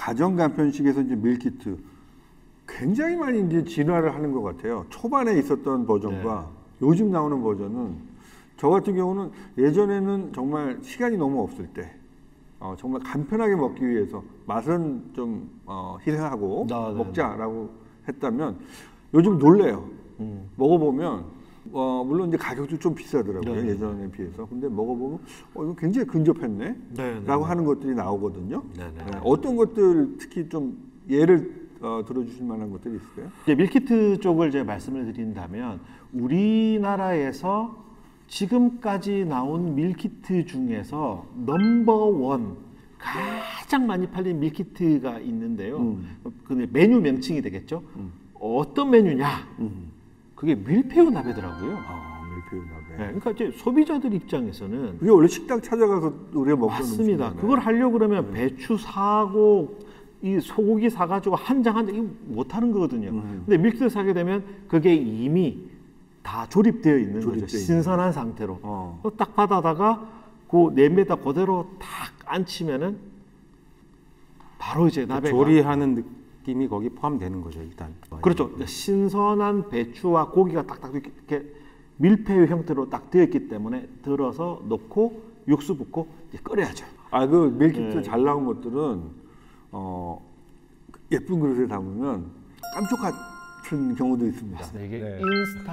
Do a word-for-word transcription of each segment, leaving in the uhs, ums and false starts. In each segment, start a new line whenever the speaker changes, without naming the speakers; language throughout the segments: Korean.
가정 간편식에서 이제 밀키트 굉장히 많이 이제 진화를 하는 것 같아요. 초반에 있었던 버전과 네. 요즘 나오는 버전은 저 같은 경우는 예전에는 정말 시간이 너무 없을 때 어, 정말 간편하게 먹기 위해서 맛은 좀 어, 희생하고 아, 먹자라고 했다면 요즘 놀래요. 음. 먹어보면 어, 물론 이제 가격도 좀 비싸더라고요. 네네. 예전에 비해서. 근데 먹어보면 어, 이거 굉장히 근접했네 네네. 라고 하는 것들이 나오거든요. 네, 어떤 것들 특히 좀 예를 어, 들어주실 만한 것들이 있을까요?
이제 밀키트 쪽을 이제 말씀을 드린다면 우리나라에서 지금까지 나온 밀키트 중에서 넘버원 가장 많이 팔린 밀키트가 있는데요. 음. 근데 메뉴 명칭이 되겠죠. 음. 어떤 메뉴냐? 음. 그게 밀푀유 나베더라고요.
아, 밀푀유 나베.
네, 그러니까 이제 소비자들 입장에서는
그게 원래 식당 찾아가서 우리가 먹던
맞습니다.
음식이잖아요.
그걸 하려고 그러면 네. 배추 사고 이 소고기 사가지고 한 장 한 장 이거 못 하는 거거든요. 음. 근데 밀키트 사게 되면 그게 이미 다 조립되어 있는 조립되어 거죠. 신선한 상태로. 어. 딱 받아다가 그 냄비에다 그대로 탁 앉히면은 바로 이제 나베가
조리하는 느낌이 거기 포함되는 거죠, 일단.
그렇죠. 신선한 배추와 고기가 딱딱 이렇게 밀푀유 형태로 딱 되어 있기 때문에 들어서 넣고 육수 붓고 이제 끓여야죠.
아, 그 밀키트 네. 잘 나온 것들은 어, 예쁜 그릇에 담으면 깜짝 같은 경우도 있습니다.
맞습니다. 이게 네.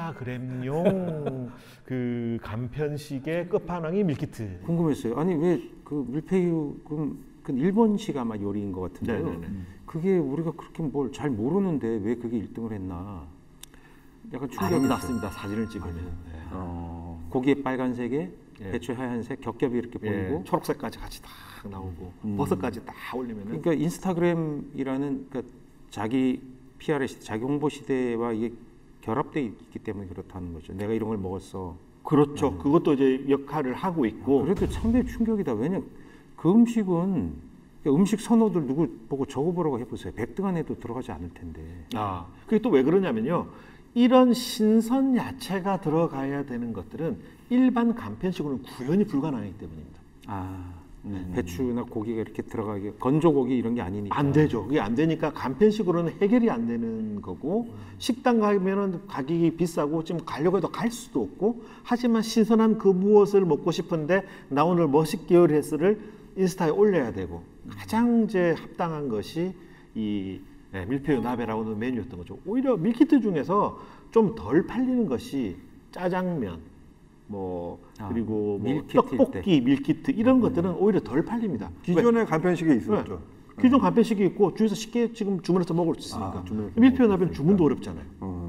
인스타그램용 그 간편식의 끝판왕이 밀키트.
궁금했어요. 아니 왜 그 밀푀유 그럼 그 일본식 아마 요리인 것 같은데요. 네네네. 그게 우리가 그렇게 뭘 잘 모르는데 왜 그게 일 등을 했나? 약간 충격이
났습니다. 사진을 찍으면 네.
어, 고기에 빨간색에 예. 배추 하얀색 겹겹이 이렇게 보이고
예. 초록색까지 같이 딱 나오고 음. 버섯까지 딱 올리면
그러니까 인스타그램이라는 그러니까 자기 피알의 시대, 자기 홍보 시대와 이게 결합돼 있기 때문에 그렇다는 거죠. 내가 이런 걸 먹었어.
그렇죠. 네. 그것도 이제 역할을 하고 있고.
그래도 상당히 충격이다. 왜냐 그 음식은 음식 선호들 누구 보고 적어보라고 해보세요. 백 등 안에도 들어가지 않을 텐데.
아, 그게 또 왜 그러냐면요. 이런 신선 야채가 들어가야 되는 것들은 일반 간편식으로는 구현이 불가능하기 때문입니다.
아, 음. 배추나 고기가 이렇게 들어가게 건조고기 이런 게 아니니까
안 되죠. 그게 안 되니까 간편식으로는 해결이 안 되는 거고 음. 식당 가면은 가격이 비싸고 지금 가려고 해도 갈 수도 없고 하지만 신선한 그 무엇을 먹고 싶은데 나 오늘 멋있게 요리했어를 인스타에 올려야 되고 가장 이제 합당한 것이 이 네, 밀푀유 나베라고 하는 메뉴였던 거죠. 오히려 밀키트 중에서 좀 덜 팔리는 것이 짜장면, 뭐 아, 그리고 뭐 떡볶이 밀키트 이런 음. 것들은 오히려 덜 팔립니다.
기존의 간편식에 있었죠.
네. 기존 간편식이 있고 주에서 쉽게 지금 주문해서 먹을 수 있으니까. 아, 밀푀유 나베는 주문도 어렵잖아요. 어.